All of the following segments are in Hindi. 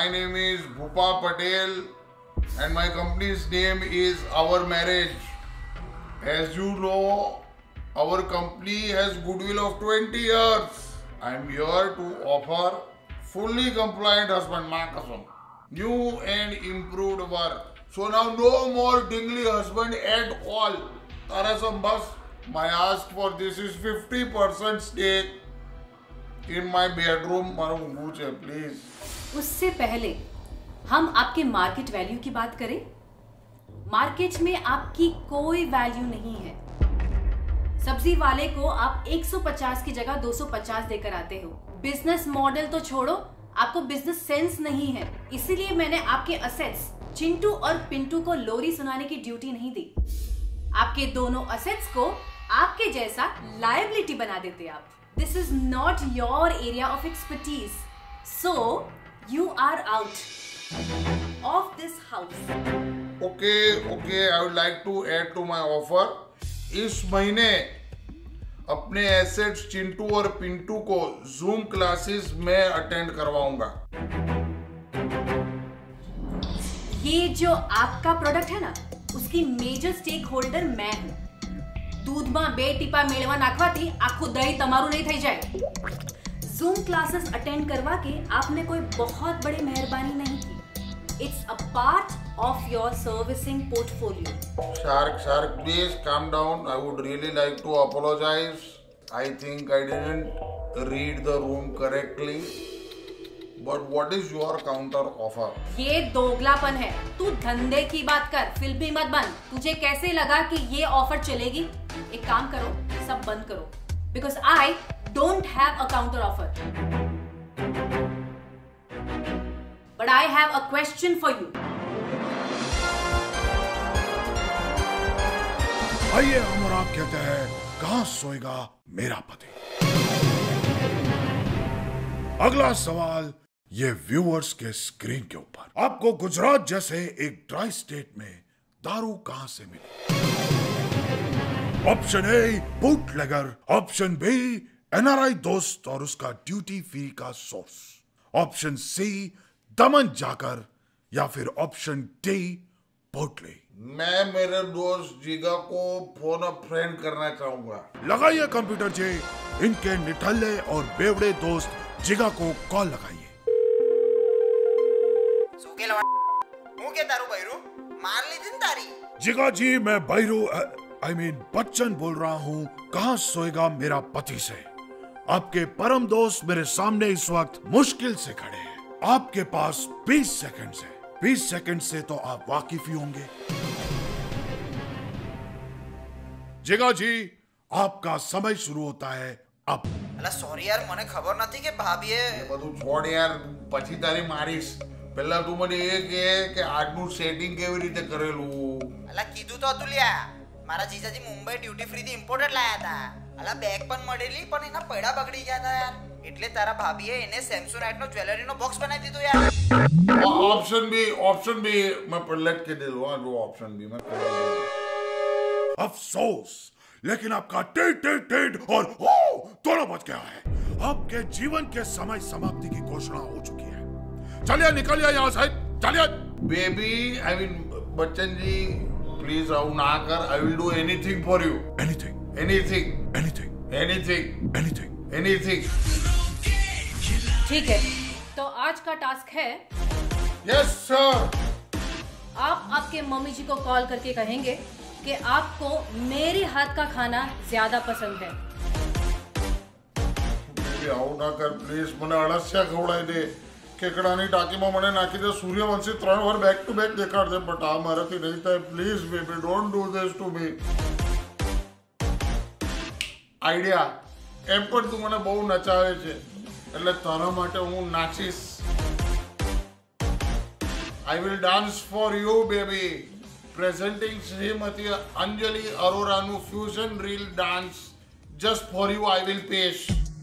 My name is Bhupa Patel and my company's name is Our Marriage. As you know, our company has goodwill of 20 years. I am here to offer fully compliant husband, maa kasam, new and improved work. So now no more dingly husband at all. Tarasam bas, my ask for this is 50% stake in my bedroom. मारो मुझे please. उससे पहले हम आपके मार्केट वैल्यू की बात करें। मार्केट में आपकी कोई वैल्यू नहीं है। सब्जी वाले को आप 150 की जगह 250 देकर आते हो। बिजनेस मॉडल तो छोड़ो, आपको बिजनेस सेंस नहीं है। इसीलिए मैंने आपके असेट्स चिंटू और पिंटू को लोरी सुनाने की ड्यूटी नहीं दी। आपके दोनों असेट्स को आपके जैसा लायबिलिटी बना देते आप। This is not your area of expertise. So, you are out of this house. Okay, I would like to add to my offer. इस महीने अपने एसेट्स चिंटू और पिंटू को जूम क्लासेस में अटेंड करवाऊंगा। ये जो आपका प्रोडक्ट है ना, उसकी मेजर स्टेक होल्डर मैं हूँ। दूधમાં 2 ટીપા મેળવા નાખવાથી આખું દહીં તમારું નહીં થઈ જાય। ઝૂમ ક્લાसेस અટેન્ડ કરવા કે આપને કોઈ बहुत बड़ी मेहरबानी नहीं की। It's a part of your servicing portfolio. Shark, please calm down. I would really like to apologize. I think I didn't read the room correctly. But what is your counter offer? ये दोगलापन है। तू धंधे की बात कर, फिल्मी मत बन। तुझे कैसे लगा कि ये ऑफर चलेगी? एक काम करो, सब बंद करो। Because I don't have a counter offer. But I have a question for you. आइए हम और आप कहते हैं, कहां सोएगा मेरा पति? अगला सवाल ये व्यूअर्स के स्क्रीन के ऊपर। आपको गुजरात जैसे एक ड्राई स्टेट में दारू कहां से मिली? Option A bootlegger, option B NRI दोस्त और उसका ड्यूटी फ्री का सोर्स, ऑप्शन सी दमन जाकर, या फिर ऑप्शन डी पोटली। मैं मेरे दोस्त जिगा को फोन अ फ्रेंड करना चाहूंगा। लगाइए कंप्यूटर जी, इनके निठल्ले और बेवड़े दोस्त जिगा को कॉल लगाइए। जिगा जी, मैं बैरू बच्चन बोल रहा हूँ। कहाँ सोएगा मेरा पति से। आपके परम दोस्त मेरे सामने इस वक्त मुश्किल से खड़े हैं। आपके पास 20 सेकंड है। 20 सेकंड से तो आप वाकिफ ही होंगे। जिगा जी, आपका समय शुरू होता है अब। અલા સોરી યાર, મને ખબર નથી કે ભાભીએ બધું છોડ યાર, પછી તારી મારીશ। પહેલા તું મને એ કહે કે આજનું સેટિંગ કેવી રીતે કરેલું? અલા કીધું તો હતું લ્યા, મારા જીજાજી મુંબઈ ડ્યુટી ફ્રી થી ઇમ્પોર્ટેડ લાયા હતા। અલા બેગ પણ મળેલી, પણ એના પૈડા બગડી ગયા હતા યાર। એટલે તારા ભાભીએ એને સેમસોનાઇટ નો જ્વેલરીનો બોક્સ બનાવી દીધો યાર। ऑप्शन बी मैं पलट के दे दूंगा। जो ऑप्शन बी मैं अफसोस, लेकिन आपका टेट टेट टेट और हो दोनों बच गया है। आपके जीवन के समय समाप्ति की घोषणा हो चुकी है। चलिए निकलिए यहाँ से, चलिए। बेबी बच्चन जी प्लीज आओ ना कर। I will do anything for you. Anything. ठीक है, तो आज का टास्क है, यस सर। आप आपके मम्मी जी को कॉल करके कहेंगे कि आपको मेरे हाथ का खाना ज्यादा पसंद है। આવું ના કર પ્લીઝ। મને અળસિયા ખવડાવી દે। કેકડાની ટાંકીમાં મને નાખી દે। સૂર્યવંશી 3 વાર બેક ટુ બેક દેખાડ દે। બટ આ મારાથી નહીં થાય। Please baby, don't do this to me. Idea એમ પણ તું મને બહુ નચાવે છે, એટલે તારા માટે હું નાચીશ। I will dance for you baby. Presenting Shrimati Anjali અરોરાનું fusion reel dance just for you I will પેશ।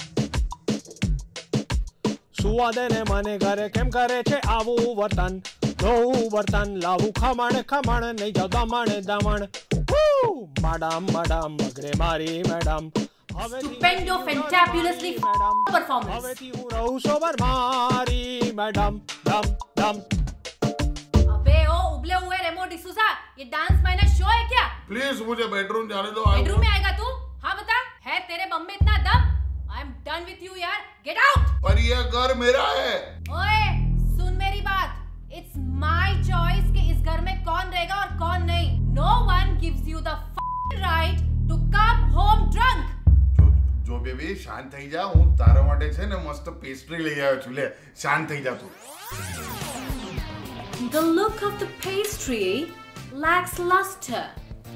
સુવાદે ને મને ઘરે કેમ કરે છે આવું વર્તન? નવું વર્તન લાવું ખમણ ખમણ નહીં જાવ દમણ દમણ। મેડમ મગરે મારી મેડમ, Stupendo, fantabulously performance. હવેથી હું રહું સોબર મારી મેડમ ડમ ડમ. अबे ओ उबले हुए रेमो डिसूजा, ये डांस माइनस शो है क्या? प्लीज मुझे बेडरूम जाने दो. बेडरूम में आएगा तू? हाँ बता, है तेरे बम में इतना दम? I am done with you यार, गेट आउट. पर ये घर मेरा है. ओए सुन मेरी बात, इट्स माय चॉइस कि इस घर में कौन रहेगा और कौन नहीं. No one gives you the right to come home drunk. જો બેબી શાંત થઈ જા. હું તારા માટે છે ને મસ્ત પેસ્ટ્રી લઈ આવ્યો છું. લે શાંત થઈ જા તું. The look of the pastry lacks luster.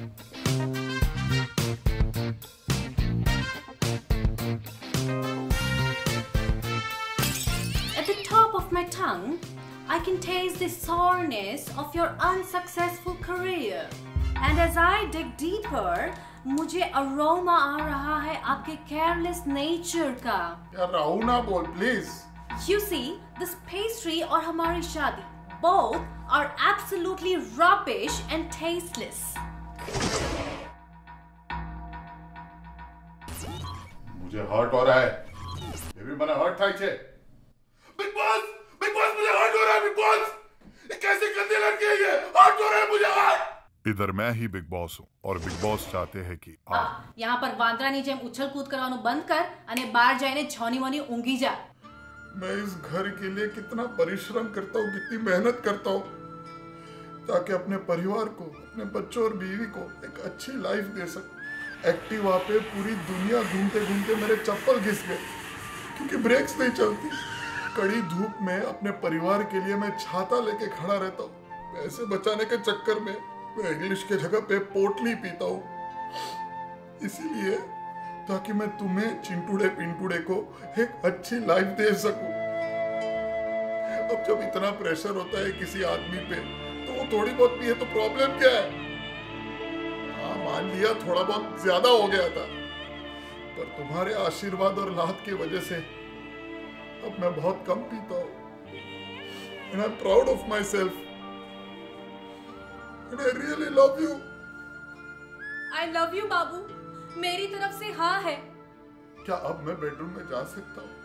At the top of my tongue, I can taste the sourness of your unsuccessful career. And as I dig deeper, मुझे अरोमा आ रहा है आपके careless nature का. यार राहु ना बोल please. You see, this pastry और हमारी शादी both are absolutely rubbish and tasteless. मुझे हर्ट हो रहा है. बेबी મને हर्ट થાય છે. बिग बॉस मुझे हर्ट हो रहा है. बिग बॉस ये कैसे गंदी लड़की है ये. हर्ट हो रहा है मुझे. हर्ट. इधर मैं ही बिग बॉस हूँ और बिग बॉस चाहते हैं कि आप यहाँ पर વાંદરાની જેમ ઉછલ કૂદ કરવાનું બંધ કર અને બહાર જઈને છોની મોની ઊંઘી જા. मैं इस घर के लिए कितना परिश्रम करता हूँ, कितनी मेहनत करता हूँ ताकि अपने परिवार को, अपने बच्चों और बीवी को एक अच्छी लाइफ दे सकूं. एक्टिवा पे पूरी दुनिया घूमते घूमते मेरे चप्पल घिस गए क्योंकि ब्रेक्स नहीं चलती. कड़ी धूप में अपने परिवार के लिए मैं छाता लेके खड़ा रहता हूँ. पैसे बचाने के चक्कर में मैं इंग्लिश के जगह पे पोटली पीता हूँ. इसीलिए ताकि मैं तुम्हें चिंटूड़े पिंटूड़े को एक अच्छी लाइफ दे सकूं. अब जब इतना प्रेशर होता है किसी आदमी पे तो वो थोड़ी बहुत पिए तो प्रॉब्लम क्या है. हाँ मान लिया थोड़ा बहुत ज्यादा हो गया था, पर तुम्हारे आशीर्वाद और लात की वजह से अब मैं बहुत कम पीता हूँ. And I'm proud of myself. And I really love you. I love you बाबू, मेरी तरफ से हाँ है. क्या अब मैं बेडरूम में जा सकता हूँ?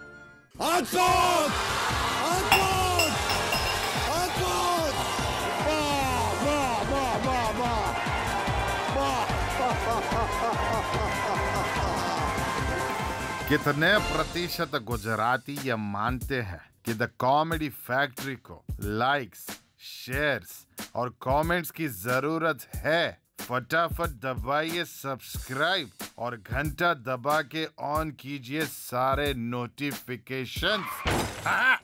कितने प्रतिशत गुजराती ये मानते हैं कि द कॉमेडी फैक्ट्री को लाइक्स, शेयर्स और कमेंट्स की जरूरत है? फटाफट दबाइए सब्सक्राइब और घंटा दबा के ऑन कीजिए सारे नोटिफिकेशंस.